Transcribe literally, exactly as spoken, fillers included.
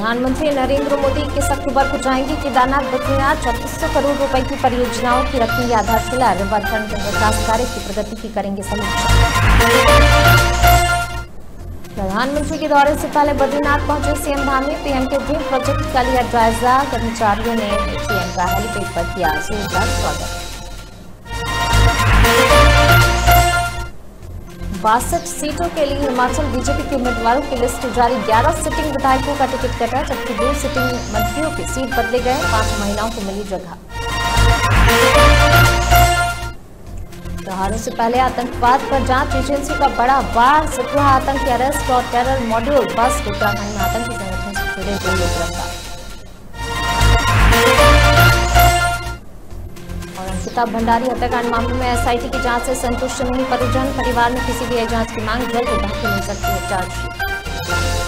प्रधानमंत्री नरेंद्र मोदी इक्कीस अक्टूबर को जाएंगे केदारनाथ बद्रीनाथ। छत्तीस सौ करोड़ रुपए की परियोजनाओं की रखेंगे आधारशिला। रिवरफ्रंट विकास कार्य की प्रगति की करेंगे समीक्षा। प्रधानमंत्री के दौरे से पहले बद्रीनाथ पहुंचे सीएम धामी। पीएम के ड्रीम प्रोजेक्ट का लिया जायजा। कर्मचारियों ने पीएम का हेलीपैड पर किया जोरदार स्वागत। बासठ सीटों के लिए हिमाचल बीजेपी के उम्मीदवारों की लिस्ट जारी। ग्यारह सिटिंग विधायकों का टिकट कटा, जबकि दो सिटिंग मंत्रियों की सीट बदले गए। पांच महिलाओं को मिली जगह। त्योहारों से पहले आतंकवाद पर जांच एजेंसी का बड़ा वार। सत्रह आतंकी अरेस्ट और टेरर मॉड्यूल बस उत्तराखंड में आतंकी संगठन से जुड़े दो लोग गिरफ्तार। और अंकिता भंडारी हत्याकांड मामले में एसआईटी की जांच से संतुष्ट नहीं परिजन। परिवार ने किसी भी जांच की मांग, जल्द दाखिल हो सकती है चार्जशीट।